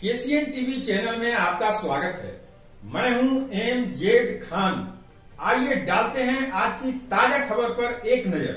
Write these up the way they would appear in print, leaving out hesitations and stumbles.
KCN TV channel में आपका स्वागत है। मैं हूं एम.जेड. खान। आइए डालते हैं आज की ताजा खबर पर एक नजर।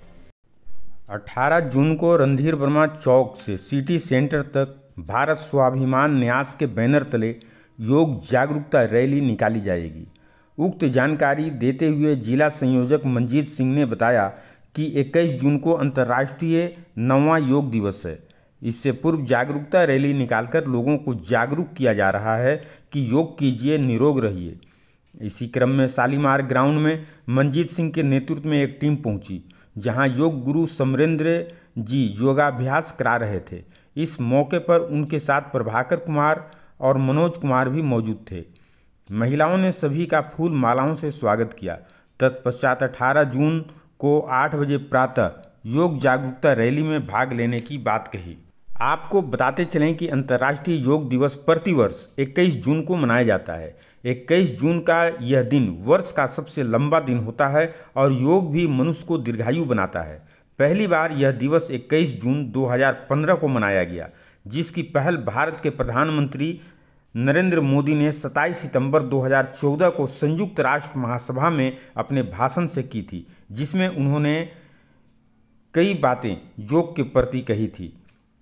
18 जून को रणधीर वर्मा चौक से सिटी सेंटर तक भारत स्वाभिमान न्यास के बैनर तले योग जागरूकता रैली निकाली जाएगी। उक्त जानकारी देते हुए जिला संयोजक मंजीत सिंह ने बताया कि 21 जून को अंतर्राष्ट्रीय 9वां योग दिवस है। इससे पूर्व जागरूकता रैली निकालकर लोगों को जागरूक किया जा रहा है कि योग कीजिए, निरोग रहिए। इसी क्रम में शालीमार ग्राउंड में मंजीत सिंह के नेतृत्व में एक टीम पहुंची, जहां योग गुरु समरेंद्र जी योगाभ्यास करा रहे थे। इस मौके पर उनके साथ प्रभाकर कुमार और मनोज कुमार भी मौजूद थे। महिलाओं ने सभी का फूल मालाओं से स्वागत किया। तत्पश्चात 18 जून को 8 बजे प्रातः योग जागरूकता रैली में भाग लेने की बात कही। आपको बताते चलें कि अंतर्राष्ट्रीय योग दिवस प्रतिवर्ष 21 जून को मनाया जाता है। 21 जून का यह दिन वर्ष का सबसे लंबा दिन होता है और योग भी मनुष्य को दीर्घायु बनाता है। पहली बार यह दिवस 21 जून 2015 को मनाया गया, जिसकी पहल भारत के प्रधानमंत्री नरेंद्र मोदी ने 27 सितंबर 2014 को संयुक्त राष्ट्र महासभा में अपने भाषण से की थी, जिसमें उन्होंने कई बातें योग के प्रति कही थी।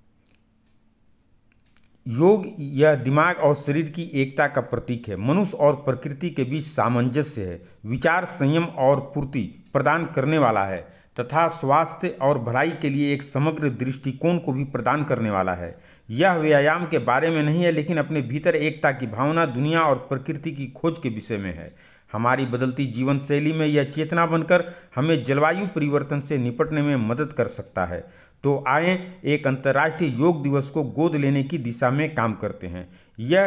योग यह दिमाग और शरीर की एकता का प्रतीक है। मनुष्य और प्रकृति के बीच सामंजस्य है। विचार, संयम और पूर्ति प्रदान करने वाला है तथा स्वास्थ्य और भलाई के लिए एक समग्र दृष्टिकोण को भी प्रदान करने वाला है। यह व्यायाम के बारे में नहीं है, लेकिन अपने भीतर एकता की भावना, दुनिया और प्रकृति की खोज के विषय में है। हमारी बदलती जीवन शैली में यह चेतना बनकर हमें जलवायु परिवर्तन से निपटने में मदद कर सकता है। तो आए एक अंतर्राष्ट्रीय योग दिवस को गोद लेने की दिशा में काम करते हैं। यह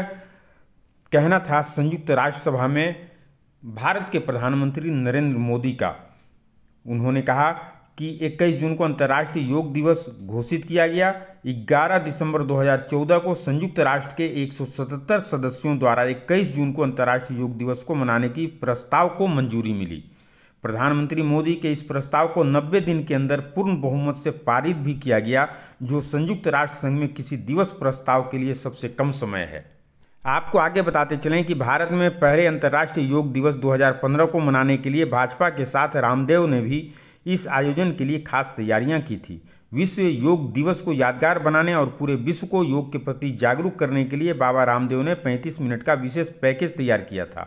कहना था संयुक्त राष्ट्र सभा में भारत के प्रधानमंत्री नरेंद्र मोदी का। उन्होंने कहा कि 21 जून को अंतर्राष्ट्रीय योग दिवस घोषित किया गया। 11 दिसंबर 2014 को संयुक्त राष्ट्र के 177 सदस्यों द्वारा 21 जून को अंतर्राष्ट्रीय योग दिवस को मनाने की प्रस्ताव को मंजूरी मिली। प्रधानमंत्री मोदी के इस प्रस्ताव को 90 दिन के अंदर पूर्ण बहुमत से पारित भी किया गया, जो संयुक्त राष्ट्र संघ में किसी दिवस प्रस्ताव के लिए सबसे कम समय है। आपको आगे बताते चलें कि भारत में पहले अंतर्राष्ट्रीय योग दिवस 2015 को मनाने के लिए भाजपा के साथ रामदेव ने भी इस आयोजन के लिए खास तैयारियां की थी। विश्व योग दिवस को यादगार बनाने और पूरे विश्व को योग के प्रति जागरूक करने के लिए बाबा रामदेव ने 35 मिनट का विशेष पैकेज तैयार किया था।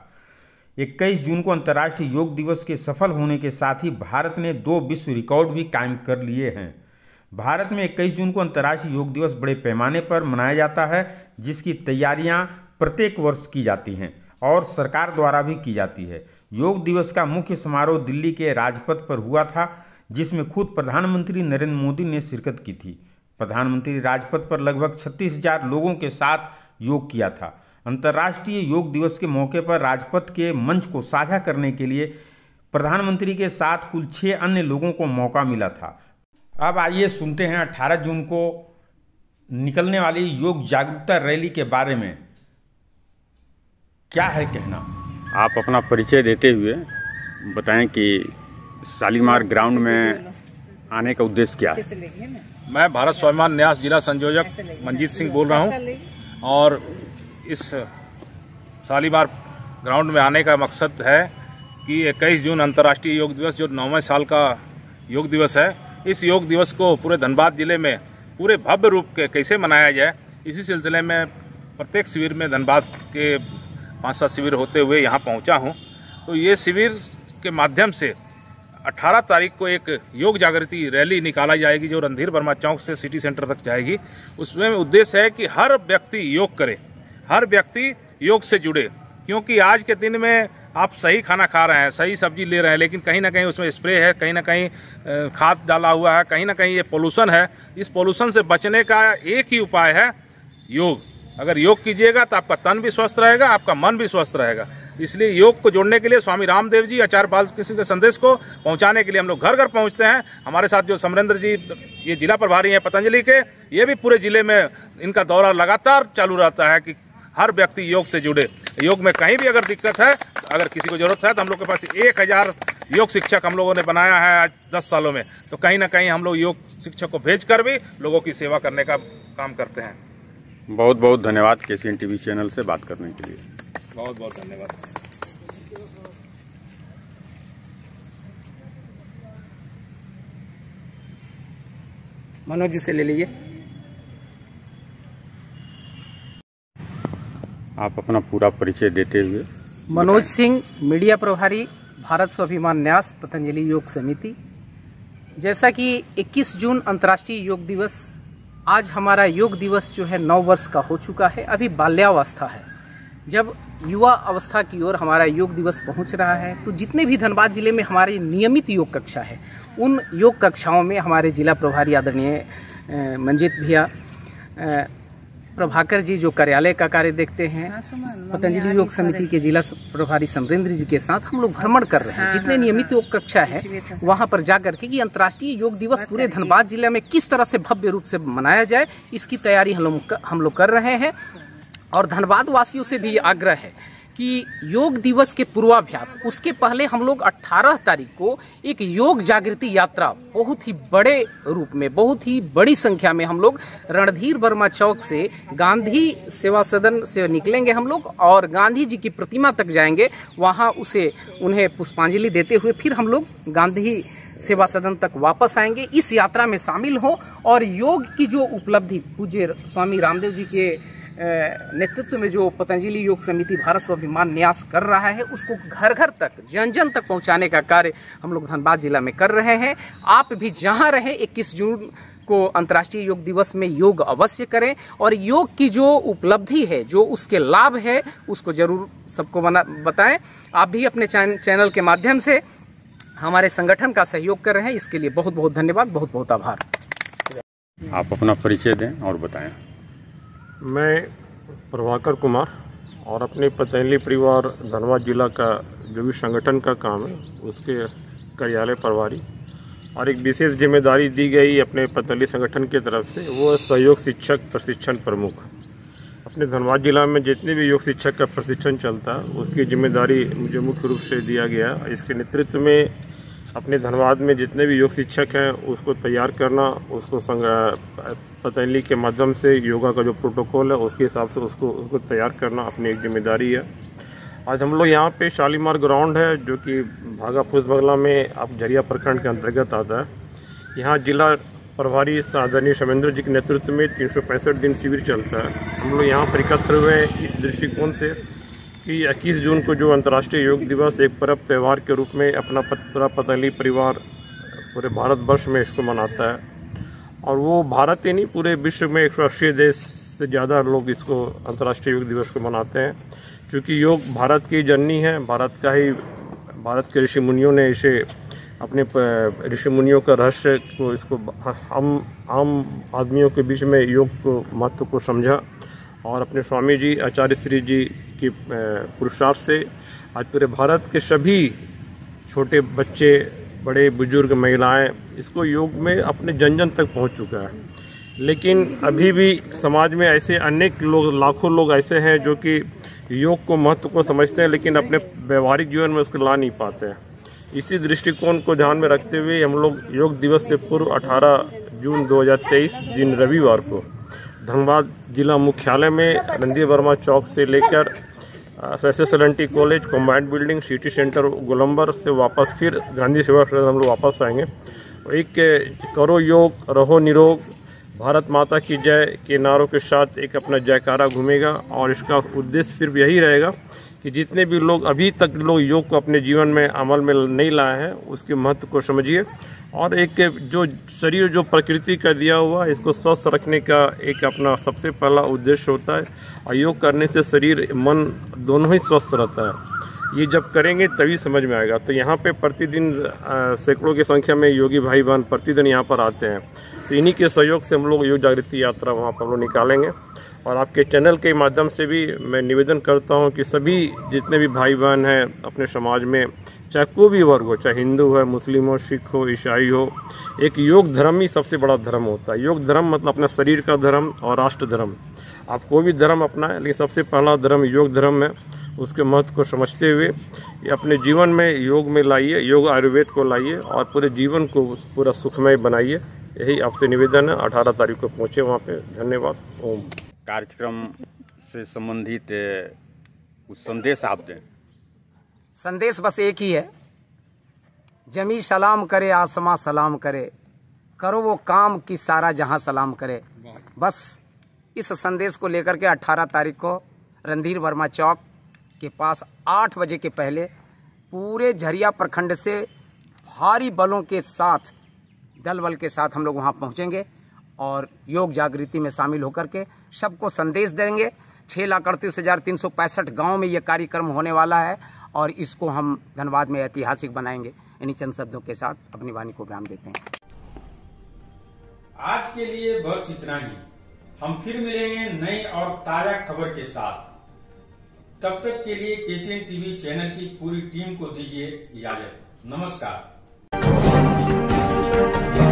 21 जून को अंतर्राष्ट्रीय योग दिवस के सफल होने के साथ ही भारत ने 2 विश्व रिकॉर्ड भी कायम कर लिए हैं। भारत में 21 जून को अंतर्राष्ट्रीय योग दिवस बड़े पैमाने पर मनाया जाता है, जिसकी तैयारियां प्रत्येक वर्ष की जाती हैं और सरकार द्वारा भी की जाती है। योग दिवस का मुख्य समारोह दिल्ली के राजपथ पर हुआ था, जिसमें खुद प्रधानमंत्री नरेंद्र मोदी ने शिरकत की थी। प्रधानमंत्री राजपथ पर लगभग 36,000 लोगों के साथ योग किया था। अंतर्राष्ट्रीय योग दिवस के मौके पर राजपथ के मंच को साझा करने के लिए प्रधानमंत्री के साथ कुल 6 अन्य लोगों को मौका मिला था। अब आइए सुनते हैं 18 जून को निकलने वाली योग जागरूकता रैली के बारे में क्या है कहना। आप अपना परिचय देते हुए बताएं कि शालीमार ग्राउंड में आने का उद्देश्य क्या है। मैं भारत स्वाभिमान न्यास जिला संयोजक मंजीत सिंह बोल रहा हूं और इस शालीमार ग्राउंड में आने का मकसद है कि 21 जून अंतर्राष्ट्रीय योग दिवस जो 9वें साल का योग दिवस है, इस योग दिवस को पूरे धनबाद जिले में पूरे भव्य रूप के कैसे मनाया जाए, इसी सिलसिले में प्रत्येक शिविर में धनबाद के 5-7 शिविर होते हुए यहाँ पहुँचा हूँ। तो ये शिविर के माध्यम से 18 तारीख को एक योग जागृति रैली निकाला जाएगी, जो रणधीर वर्मा चौक से सिटी सेंटर तक जाएगी। उसमें उद्देश्य है कि हर व्यक्ति योग करे, हर व्यक्ति योग से जुड़े, क्योंकि आज के दिन में आप सही खाना खा रहे हैं, सही सब्जी ले रहे हैं, लेकिन कहीं ना कहीं उसमें स्प्रे है, कहीं ना कहीं खाद डाला हुआ है, कहीं ना कहीं ये पोल्यूशन है। इस पोल्यूशन से बचने का एक ही उपाय है योग। अगर योग कीजिएगा तो आपका तन भी स्वस्थ रहेगा, आपका मन भी स्वस्थ रहेगा। इसलिए योग को जोड़ने के लिए स्वामी रामदेव जी, आचार्य बालकृष्ण के संदेश को पहुंचाने के लिए हम लोग घर घर पहुंचते हैं। हमारे साथ जो समरेंद्र जी ये जिला प्रभारी हैं पतंजलि के, ये भी पूरे जिले में इनका दौरा लगातार चालू रहता है कि हर व्यक्ति योग से जुड़े। योग में कहीं भी अगर दिक्कत है, अगर किसी को जरूरत है, तो हम लोग के पास 1000 योग शिक्षक हम लोगों ने बनाया है आज 10 सालों में। तो कहीं ना कहीं हम लोग योग शिक्षक को भेजकर भी लोगों की सेवा करने का काम करते हैं। बहुत बहुत धन्यवाद KCN TV चैनल से बात करने के लिए। बहुत बहुत धन्यवाद। मनोज जी से ले लीजिए। आप अपना पूरा परिचय देते हुए। मनोज सिंह, मीडिया प्रभारी, भारत स्वाभिमान न्यास, पतंजलि योग समिति। जैसा कि 21 जून अंतर्राष्ट्रीय योग दिवस, आज हमारा योग दिवस जो है 9 वर्ष का हो चुका है। अभी बाल्यावस्था है, जब युवा अवस्था की ओर हमारा योग दिवस पहुंच रहा है, तो जितने भी धनबाद जिले में हमारी नियमित योग कक्षा है, उन योग कक्षाओं में हमारे जिला प्रभारी आदरणीय मंजीत भैया, प्रभाकर जी जो कार्यालय का कार्य देखते हैं, पतंजलि योग समिति के जिला प्रभारी समरेंद्र जी के साथ हम लोग भ्रमण कर रहे हैं। जितने नियमित योग कक्षा है वहां पर जाकर के कि अंतर्राष्ट्रीय योग दिवस पूरे धनबाद जिले में किस तरह से भव्य रूप से मनाया जाए, इसकी तैयारी हम लोग कर रहे हैं। और धनबाद वासियों से भी आग्रह है कि योग दिवस के पूर्वाभ्यास, उसके पहले हम लोग 18 तारीख को एक योग जागृति यात्रा बहुत ही बड़े रूप में, बहुत ही बड़ी संख्या में हम लोग रणधीर वर्मा चौक से गांधी सेवा सदन से निकलेंगे हम लोग और गांधी जी की प्रतिमा तक जाएंगे। वहां उन्हें पुष्पांजलि देते हुए फिर हम लोग गांधी सेवा सदन तक वापस आएंगे। इस यात्रा में शामिल हो और योग की जो उपलब्धि पूज्य स्वामी रामदेव जी के नेतृत्व में जो पतंजलि योग समिति भारत स्वाभिमान न्यास कर रहा है, उसको घर घर तक, जन जन तक पहुंचाने का कार्य हम लोग धनबाद जिला में कर रहे हैं। आप भी जहां रहे 21 जून को अंतर्राष्ट्रीय योग दिवस में योग अवश्य करें और योग की जो उपलब्धि है, जो उसके लाभ है, उसको जरूर सबको बताएं। आप भी अपने चैनल के माध्यम से हमारे संगठन का सहयोग कर रहे हैं, इसके लिए बहुत बहुत धन्यवाद, बहुत बहुत आभार। आप अपना परिचय दें और बताएं। मैं प्रभाकर कुमार और अपने पतंजलि परिवार धनबाद जिला का जो भी संगठन का काम है उसके कार्यालय प्रभारी, और एक विशेष जिम्मेदारी दी गई अपने पतंजलि संगठन की तरफ से, वो सहयोग शिक्षक प्रशिक्षण प्रमुख। अपने धनबाद जिला में जितने भी योग शिक्षक का प्रशिक्षण चलता है उसकी जिम्मेदारी मुझे मुख्य रूप से दिया गया। इसके नेतृत्व में अपने धनबाद में जितने भी योग शिक्षक हैं उसको तैयार करना, उसको पतंजलि के माध्यम से योगा का जो प्रोटोकॉल है उसके हिसाब से उसको तैयार करना अपनी एक जिम्मेदारी है। आज हम लोग यहाँ पे शालीमार ग्राउंड है जो कि भागा फूसबगला में आप झरिया प्रखंड के अंतर्गत आता है। यहाँ जिला प्रभारी आदरणीय समेंद्र जी के नेतृत्व में 365 दिन शिविर चलता है। हम लोग यहाँ पर एकत्र हुए इस दृष्टिकोण से कि 21 जून को जो अंतर्राष्ट्रीय योग दिवस एक पर्व त्यौहार के रूप में अपना पूरा पतंजलि परिवार पूरे भारतवर्ष में इसको मनाता है, और वो भारत ही नहीं पूरे विश्व में 180 देश से ज़्यादा लोग इसको अंतर्राष्ट्रीय योग दिवस को मनाते हैं। क्योंकि योग भारत की जननी है, भारत के ऋषि मुनियों ने इसे अपने ऋषि मुनियों का रहस्य को, इसको आम आदमियों के बीच में योग को महत्व को समझा, और अपने स्वामी जी आचार्य श्री जी की पुरुषार्थ से आज पूरे भारत के सभी छोटे बच्चे, बड़े बुजुर्ग, महिलाएं इसको योग में अपने जन जन तक पहुंच चुका है। लेकिन अभी भी समाज में ऐसे अनेक लोग, लाखों लोग ऐसे हैं जो कि योग को महत्व को समझते हैं लेकिन अपने व्यवहारिक जीवन में उसको ला नहीं पाते हैं। इसी दृष्टिकोण को ध्यान में रखते हुए हम लोग योग दिवस से पूर्व 18 जून 2023 दिन रविवार को धनबाद जिला मुख्यालय में रणधीर वर्मा चौक से लेकर SSLNT college, combined building, city centre गोलंबर से वापस फिर गांधी सेवा सदन हम लोग वापस आएंगे। एक करो योग, रहो निरोग, भारत माता की जय के नारों के साथ एक अपना जयकारा घूमेगा, और इसका उद्देश्य सिर्फ यही रहेगा कि जितने भी लोग अभी तक लोग योग को अपने जीवन में अमल में नहीं लाए हैं उसके महत्व को समझिए, और एक जो शरीर जो प्रकृति का दिया हुआ इसको स्वस्थ रखने का एक अपना सबसे पहला उद्देश्य होता है। और योग करने से शरीर मन दोनों ही स्वस्थ रहता है। ये जब करेंगे तभी समझ में आएगा। तो यहाँ पे प्रतिदिन सैकड़ों की संख्या में योगी भाई बहन प्रतिदिन यहाँ पर आते हैं, तो इन्हीं के सहयोग से हम लोग योग जागृति यात्रा वहाँ पर हम लोग निकालेंगे। और आपके चैनल के माध्यम से भी मैं निवेदन करता हूँ कि सभी जितने भी भाई बहन हैं अपने समाज में, चाहे कोई भी वर्ग हो, चाहे हिंदू है, मुस्लिम हो, सिख हो, ईसाई हो, एक योग धर्म ही सबसे बड़ा धर्म होता है। योग धर्म मतलब अपने शरीर का धर्म और राष्ट्र धर्म। आप कोई भी धर्म अपनाएं लेकिन सबसे पहला धर्म योग धर्म है। उसके महत्व को समझते हुए अपने जीवन में योग में लाइए, योग आयुर्वेद को लाइए और पूरे जीवन को पूरा सुखमय बनाइए। यही आपसे निवेदन है। 18 तारीख को पहुँचे वहाँ पे। धन्यवाद। ओम। कार्यक्रम से संबंधित कुछ संदेश आप दें। संदेश बस एक ही है, जमी सलाम करे आसमां सलाम करे, करो वो काम कि सारा जहां सलाम करे। बस इस संदेश को लेकर के 18 तारीख को रणधीर वर्मा चौक के पास 8 बजे के पहले पूरे झरिया प्रखंड से भारी बलों के साथ, दल बल के साथ हम लोग वहां पहुंचेंगे और योग जागृति में शामिल होकर के सबको संदेश देंगे। 6,38,365 गाँव में ये कार्यक्रम होने वाला है और इसको हम धनबाद में ऐतिहासिक बनाएंगे। इन्हीं चंद शब्दों के साथ अपनी वाणी को विराम देते हैं। आज के लिए बस इतना ही। हम फिर मिलेंगे नई और ताजा खबर के साथ। तब तक के लिए केसीएन टीवी चैनल की पूरी टीम को दीजिए इजाजत। नमस्कार।